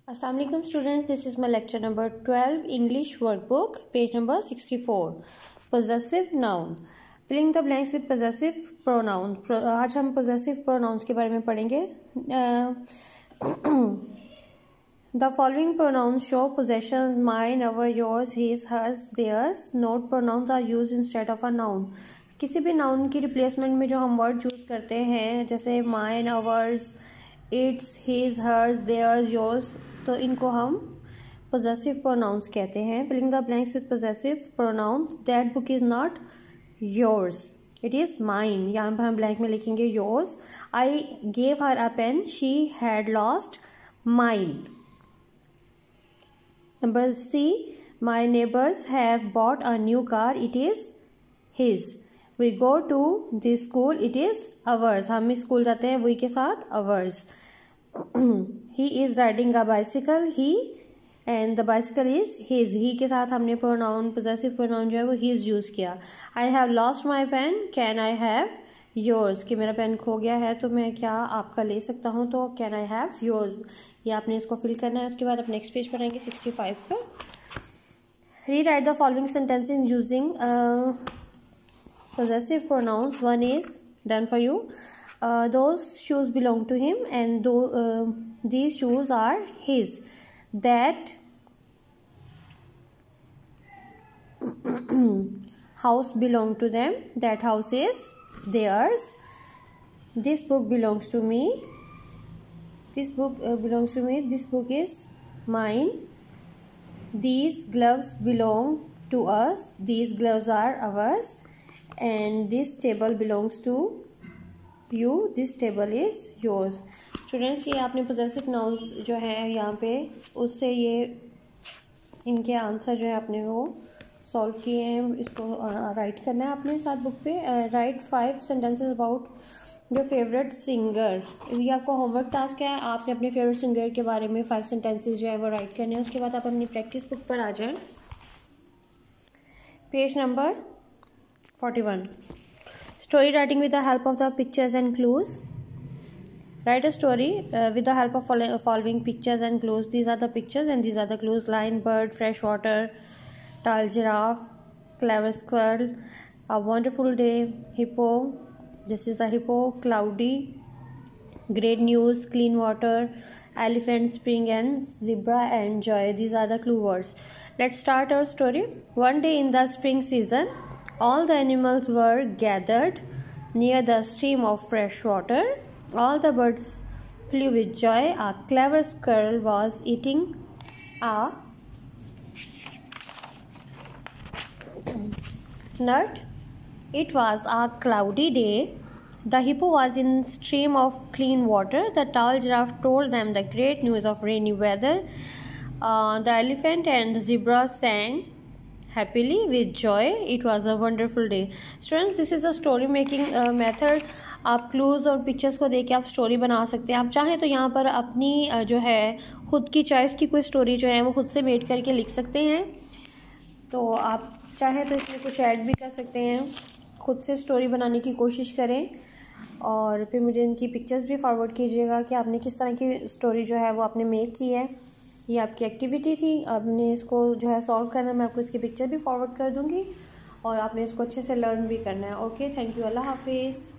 अस्सलाम वालेकुम students, this is my lecture number 12 English workbook, page number 64, possessive noun, filling the blanks with possessive pronoun. आज हम possessive pronouns के बारे में पढ़ेंगे। The following pronouns show possessions mine, our, yours, his, hers, theirs. Note pronouns are use instead of a noun. किसी भी noun की replacement में जो हम वर्ड चूज करते हैं, जैसे mine, ours, its, his, hers, theirs, yours, तो इनको हम पोजेसिव प्रोनाउंस कहते हैं। Filling the blanks with possessive pronouns. That book is not yours, it is mine. यहाँ पर हम ब्लैंक में लिखेंगे yours. I gave her a pen, she had lost mine. Number C, my neighbours have bought a new car, it is his. We go to this school, it is ours. हम school जाते हैं we के साथ ours. he is riding a bicycle, he, and the bicycle is his। he के साथ हमने pronoun, possessive pronoun जो है वो his यूज किया। I have lost my pen, can I have yours। कि मेरा पेन खो गया है तो मैं क्या आपका ले सकता हूँ, तो can I have yours। ये आपने इसको फिल करना है। उसके बाद आप नेक्स्ट पेज पर आएंगे 65 पर। Rewrite the following sentences using possessive pronouns। one is done for you। Those shoes belong to him, and these shoes are his। That house belong to them, that house is theirs। This book belongs to me, this book belongs to me, this book is mine। These gloves belong to us, these gloves are ours। And this table belongs to you, this table is yours। Students, ये आपने possessive nouns जो है यहाँ पे, उससे ये इनके answer जो है आपने वो सॉल्व किए हैं। इसको राइट करना है आपने साथ बुक पे। Write 5 sentences about your favourite singer. ये आपको होमवर्क टास्क है। आपने अपने फेवरेट सिंगर के बारे में 5 सेंटेंसेस जो है वो राइट करने हैं। उसके बाद आप अपनी प्रैक्टिस बुक पर आ जाएं। Page number 41। Story writing with the help of the pictures and clues। Write a story with the help of following pictures and clues। These are the pictures and these are the clues। Lion, bird, fresh water, tall giraffe, clever squirrel, a wonderful day, hippo, this is a hippo, cloudy, great news, clean water, elephant, spring, and zebra, and joy। These are the clue words। Let's start our story। One day in the spring season, all the animals were gathered near the stream of fresh water। All the birds flew with joy। A clever squirrel was eating a nut। It was a cloudy day। The hippo was in stream of clean water। The tall giraffe told them the great news of rainy weather। The elephant and the zebra sang happily with joy। It was a wonderful day। Students, this is a story making method। आप clues और pictures को देख के आप story बना सकते हैं। आप चाहें तो यहाँ पर अपनी जो है खुद की चॉइस की कोई स्टोरी जो है वो खुद से मेड करके लिख सकते हैं। तो आप चाहें तो इसमें कुछ ऐड भी कर सकते हैं। खुद से स्टोरी बनाने की कोशिश करें और फिर मुझे इनकी पिक्चर्स भी फॉरवर्ड कीजिएगा कि आपने किस तरह की स्टोरी जो है वो आपने मेक की है। ये आपकी एक्टिविटी थी। आपने इसको जो है सॉल्व करना है। मैं आपको इसकी पिक्चर भी फॉरवर्ड कर दूंगी और आपने इसको अच्छे से लर्न भी करना है। ओके, थैंक यू, अल्लाह हाफिज़।